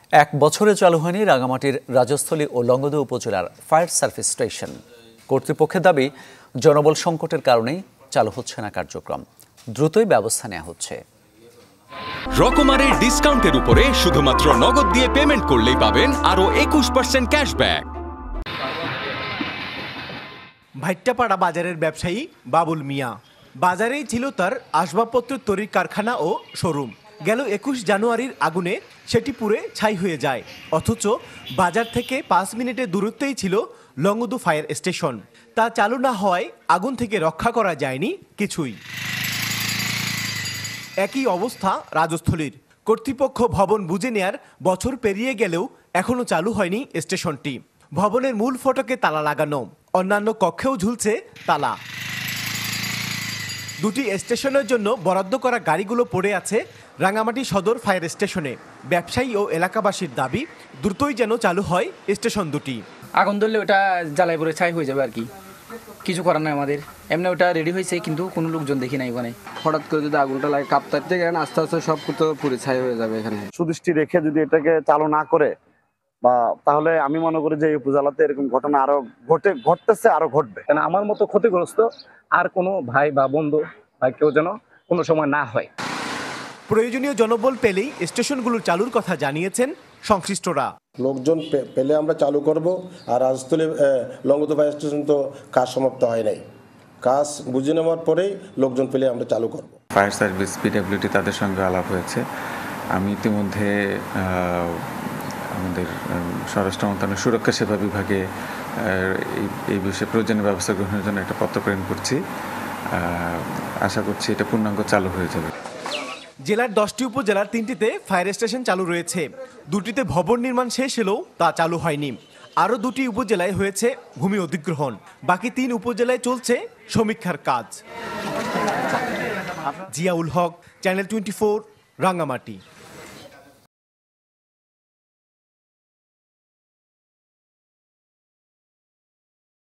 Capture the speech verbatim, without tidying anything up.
এক বছরে চালু হয়নি রাঙ্গামাটির রাজস্থলী ও লংগদু উপজেলার ফায়ার সার্ভিস স্টেশন। কর্তৃপক্ষের দাবি, জনবল সংকটের কারণেই চালু হচ্ছে না কার্যক্রম। দ্রুতই ব্যবস্থা নেওয়া হচ্ছে। রকমারের ডিসকাউন্টের উপরে শুধুমাত্র নগদ দিয়ে পেমেন্ট করলেই পাবেন আরো একুশ পার্সেন্ট ক্যাশব্যাক। ভাইট্টাপাড়া বাজারের ব্যবসায়ী বাবুল মিয়া। বাজারেই ছিল তার আসবাবপত্র তৈরির কারখানা ও শোরুম। গেল একুশ জানুয়ারির আগুনে সেটি পুড়ে ছাই হয়ে যায়। অথচ বাজার থেকে পাঁচ মিনিটের দূরত্বেই ছিল লংগদু ফায়ার স্টেশন। তা চালু না হওয়ায় আগুন থেকে রক্ষা করা যায়নি কিছুই। একই অবস্থা রাজস্থলীর। কর্তৃপক্ষ ভবন বুঝে নেয়ার বছর পেরিয়ে গেলেও এখনও চালু হয়নি স্টেশনটি। ভবনের মূল ফটকে তালা লাগানো, অন্যান্য কক্ষেও ঝুলছে তালা। দুটি স্টেশনের জন্য বরাদ্দ করা গাড়িগুলো পড়ে আছে রাঙ্গামাটি সদর ফায়ার স্টেশনে। ব্যবসায়ী ও এলাকাবাসীর দাবি, দ্রুতই যেন চালু হয় স্টেশন দুটি। আগুন ধরলে ওটা জ্বালাই পরে ছাই হয়ে যাবে আর কি, কিছু করার নাই আমাদের। এমনি ওটা রেডি হয়েছে কিন্তু কোনো লোকজন দেখি নাই ওখানে। হঠাৎ করে যদি আগুনটা লাগে কাঁপতে গেলেন আস্তে আস্তে সব কিছু পুড়ে ছাই হয়ে যাবে এখানে। সুদৃষ্টি রেখে যদি এটাকে চালু না করে বা তাহলে আমি মনে করি যে এই উপজেলাতে এরকম ঘটনা আরো ঘটে ঘটতেছে আরো ঘটবে। কেন আমার মতো ক্ষতিগ্রস্ত আর কোনো ভাই বা বন্ধু বা কেউ যেন কোনো সময় না হয়। প্রয়োজনীয় জনবল পেলেই স্টেশনগুলো চালুর কথা জানিয়েছেন সংশ্লিষ্টরা। লোকজন পেলে আমরা চালু করব। আর রাজস্থলী লংগদু ফায়ার স্টেশন তো কাজ সমাপ্ত হয় নাই, কাজ বুঝে নেওয়ার পরেই লোকজন পেলে আমরা চালু করব। ফায়ার সার্ভিস পিডব্লিউডি তাদের সঙ্গে আলাপ হয়েছে। আমি ইতিমধ্যে আমাদের স্বরাষ্ট্র মন্ত্রণালয়ের সুরক্ষা সেবা বিভাগে এই বিষয়ে প্রয়োজনীয় ব্যবস্থা গ্রহণের জন্য একটা পত্র প্রেরণ করছি। আশা করছি এটা পূর্ণাঙ্গ চালু হয়ে যাবে। জেলার দশটি উপজেলার তিনটিতে ফায়ার স্টেশন চালু রয়েছে। দুটিতে ভবন নির্মাণ শেষ হলেও তা চালু হয়নি। আরও দুটি উপজেলায় হয়েছে ভূমি অধিগ্রহণ। বাকি তিন উপজেলায় চলছে সমীক্ষার কাজ। Ziaul Haque, channel twenty four, Rangamati.